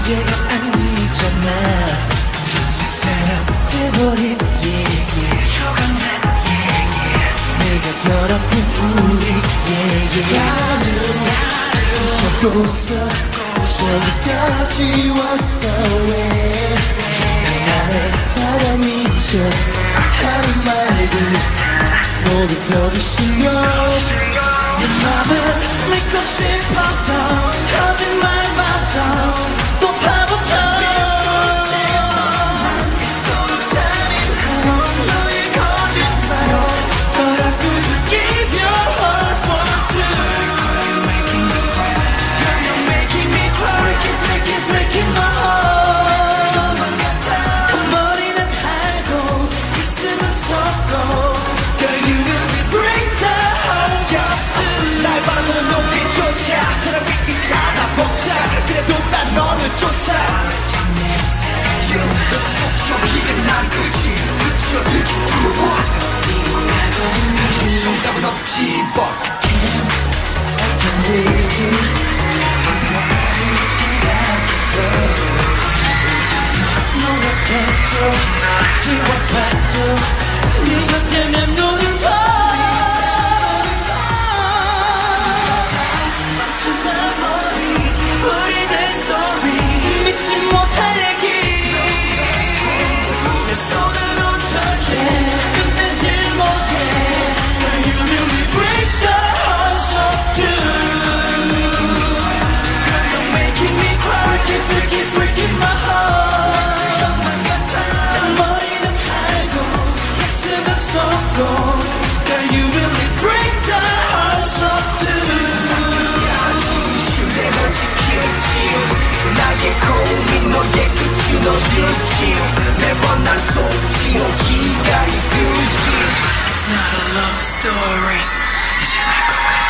문제가 아니잖아. 사랑돼버린 내가 더럽힌 우리 잊혀도서 여기까지 왔어. 왜 나의 사랑이죠 하는 말들 모두 버리시며 내 맘을 믿고 싶어져 거짓말마저 또 바보처럼 서로 잔인한 너의 거짓말로 너라고 give your heart for two. You're making me cry, breaking my heart. 머리는 알고 가슴은 썩고 Girl you will be break the heart. 날 바라보는 눈빛조차 차라리 믿기지 않아 벅차. 그래도 난 너를 쫓아. 속기가 난 그지 그치어들기 두번 정답은 없지 but I can't live 노력해도 지워봐도 네가 되면 눈을 봐. 우리들 스토리 믿지 못할 얘기 내 손으로 절대 끝내질 못해. Girl you really break the hearts of two. Girl you're making me cry, breaking my heart. 내 머리는 알고 가슴은 썩고 Girl you really break the hearts of two. 나의 고민 너의 끝이 어딜지 매번 난 속지 오기가 이끌지. It's not a love story 이제 알 것 같아.